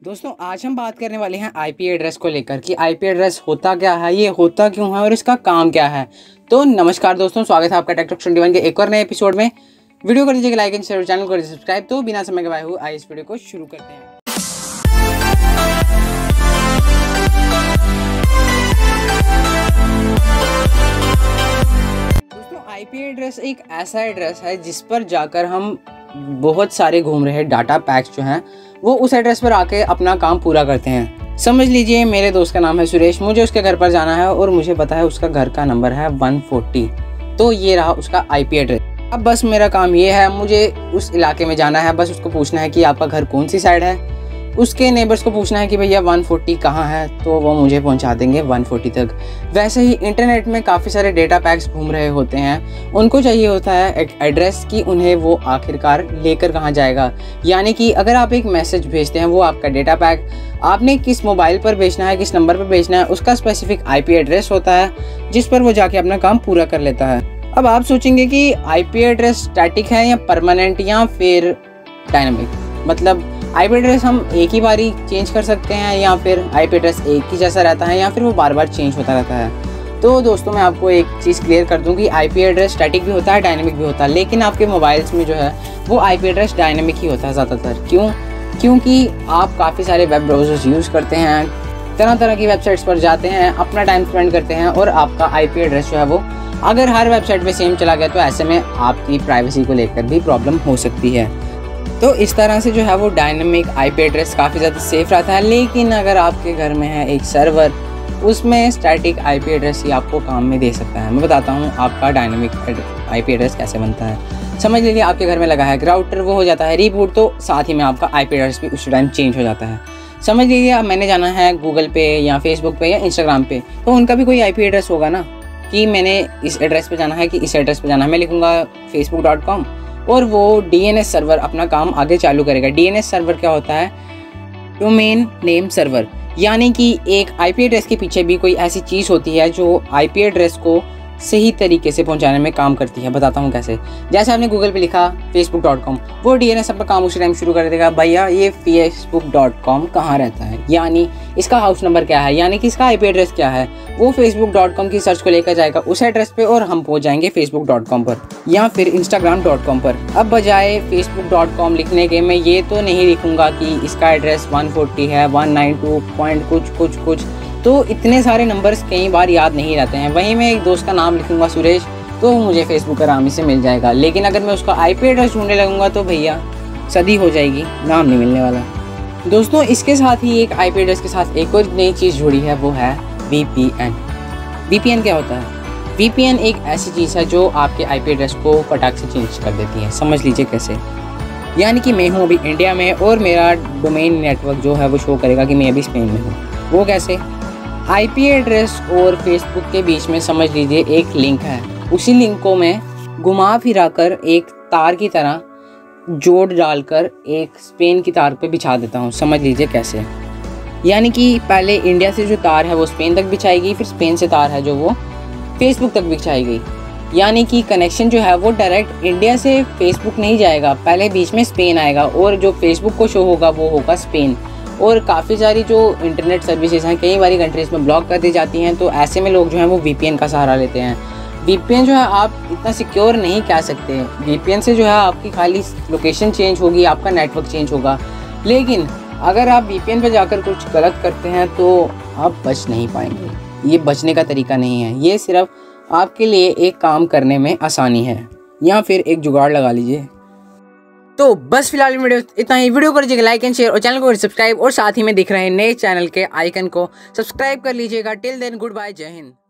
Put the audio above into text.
दोस्तों आज हम बात करने वाले हैं आईपी एड्रेस को लेकर कि आईपी एड्रेस होता क्या है, ये होता क्यों है और इसका काम क्या है। तो नमस्कार दोस्तों, स्वागत है आपका टेक टॉक 21 के एक और नए एपिसोड में। वीडियो कर दीजिएगा लाइक एंड शेयर, चैनल को सब्सक्राइब। तो बिना समय गवाए हुए आइए इस वीडियो को शुरू करते हैं। दोस्तों आईपी एड्रेस एक ऐसा एड्रेस है जिस पर जाकर हम बहुत सारे घूम रहे डाटा पैक्स जो हैं वो उस एड्रेस पर आके अपना काम पूरा करते हैं। समझ लीजिए मेरे दोस्त का नाम है सुरेश, मुझे उसके घर पर जाना है और मुझे पता है उसका घर का नंबर है 140। तो ये रहा उसका आईपी एड्रेस। अब बस मेरा काम ये है, मुझे उस इलाके में जाना है, बस उसको पूछना है कि आपका घर कौन सी साइड है। उसके नेबर्स को पूछना है कि भैया 140 कहाँ है, तो वो मुझे पहुंचा देंगे 140 तक। वैसे ही इंटरनेट में काफ़ी सारे डेटा पैक्स घूम रहे होते हैं, उनको चाहिए होता है एक एड्रेस कि उन्हें वो आखिरकार लेकर कहाँ जाएगा। यानी कि अगर आप एक मैसेज भेजते हैं, वो आपका डेटा पैक आपने किस मोबाइल पर भेजना है, किस नंबर पर भेजना है, उसका स्पेसिफिक आईपी एड्रेस होता है जिस पर वो जाके अपना काम पूरा कर लेता है। अब आप सोचेंगे कि आईपी एड्रेस स्टैटिक है या परमानेंट या फिर डायनामिक। मतलब आईपी एड्रेस हम एक ही बारी चेंज कर सकते हैं या फिर आईपी एड्रेस एक ही जैसा रहता है या फिर वो बार बार चेंज होता रहता है। तो दोस्तों मैं आपको एक चीज़ क्लियर कर दूं कि आईपी एड्रेस स्टैटिक भी होता है, डायनामिक भी होता है, लेकिन आपके मोबाइल्स में जो है वो आईपी एड्रेस डायनामिक ही होता है ज़्यादातर। क्योंकि आप काफ़ी सारे वेब ब्राउज़र्स यूज़ करते हैं, तरह तरह की वेबसाइट्स पर जाते हैं, अपना टाइम स्पेंड करते हैं और आपका आईपी एड्रेस जो है वो अगर हर वेबसाइट पे सेम चला गया तो ऐसे में आपकी प्राइवेसी को लेकर भी प्रॉब्लम हो सकती है। तो इस तरह से जो है वो डायनामिक आईपी एड्रेस काफ़ी ज़्यादा सेफ रहता है। लेकिन अगर आपके घर में है एक सर्वर, उसमें स्टैटिक आईपी एड्रेस ही आपको काम में दे सकता है। मैं बताता हूँ आपका डायनामिक आईपी एड्रेस कैसे बनता है। समझ लीजिए आपके घर में लगा है राउटर, वो हो जाता है रीबूट, तो साथ ही में आपका आईपी एड्रेस भी उस टाइम चेंज हो जाता है। समझ लीजिए अब मैंने जाना है गूगल पे या फेसबुक पे या इंस्टाग्राम पे, तो उनका भी कोई आईपी एड्रेस होगा ना कि मैंने इस एड्रेस पे जाना है कि इस एड्रेस पे जाना है। मैं लिखूँगा facebook.com और वो डीएनएस सर्वर अपना काम आगे चालू करेगा। डीएनएस सर्वर क्या होता है? Domain name server. यानी कि एक आईपी एड्रेस के पीछे भी कोई ऐसी चीज़ होती है जो आईपी एड्रेस को सही तरीके से पहुंचाने में काम करती है। बताता हूं कैसे। जैसे आपने गूगल पे लिखा facebook.com, वो डीएनएस अपना काम उसी टाइम शुरू कर देगा, भैया ये facebook.com कहाँ रहता है, यानी इसका हाउस नंबर क्या है, यानी कि इसका आईपी एड्रेस क्या है। वो facebook.com की सर्च को लेकर जाएगा उस एड्रेस पे और हम पहुंच जाएंगे facebook.com पर या फिर instagram.com पर। अब बजाय facebook.com लिखने के मैं ये तो नहीं लिखूंगा कि इसका एड्रेस 140 है, 192 पॉइंट कुछ, तो इतने सारे नंबर्स कई बार याद नहीं रहते हैं। वहीं मैं एक दोस्त का नाम लिखूंगा सुरेश, तो मुझे फेसबुक पर आराम से मिल जाएगा। लेकिन अगर मैं उसका आईपी एड्रेस ढूंढने लगूंगा तो भैया सदी हो जाएगी, नाम नहीं मिलने वाला। दोस्तों इसके साथ ही एक आईपी एड्रेस के साथ एक और नई चीज़ जुड़ी है, वो है VPN। VPN क्या होता है? VPN एक ऐसी चीज़ है जो आपके आईपी एड्रेस को फटाक से चेंज कर देती है। समझ लीजिए कैसे। यानी कि मैं हूँ अभी इंडिया में और मेरा डोमेन नेटवर्क जो है वो शो करेगा कि मैं अभी स्पेन में हूँ। वो कैसे? आईपी एड्रेस और फेसबुक के बीच में समझ लीजिए एक लिंक है। उसी लिंक को मैं घुमा फिरा कर एक तार की तरह जोड़ डालकर एक स्पेन की तार पे बिछा देता हूँ। समझ लीजिए कैसे। यानी कि पहले इंडिया से जो तार है वो स्पेन तक बिछाएगी, फिर स्पेन से तार है जो वो फेसबुक तक बिछाएगी। यानी कि कनेक्शन जो है वो डायरेक्ट इंडिया से फेसबुक नहीं जाएगा, पहले बीच में स्पेन आएगा और जो फेसबुक को शो होगा वो होगा स्पेन। और काफ़ी सारी जो इंटरनेट सर्विसेज हैं कई बारी कंट्रीज़ में ब्लॉक कर दी जाती हैं, तो ऐसे में लोग जो हैं वो VPN का सहारा लेते हैं। VPN जो है आप इतना सिक्योर नहीं कह सकते। VPN से जो है आपकी खाली लोकेशन चेंज होगी, आपका नेटवर्क चेंज होगा, लेकिन अगर आप VPN पे जाकर कुछ गलत करते हैं तो आप बच नहीं पाएंगे। ये बचने का तरीका नहीं है, ये सिर्फ आपके लिए एक काम करने में आसानी है, या फिर एक जुगाड़ लगा लीजिए। तो बस फिलहाल वीडियो इतना ही। वीडियो को लीजिएगा लाइक एंड शेयर और चैनल को सब्सक्राइब और साथ ही में दिख रहे नए चैनल के आइकन को सब्सक्राइब कर लीजिएगा। टिल देन गुड बाय, जय हिंद।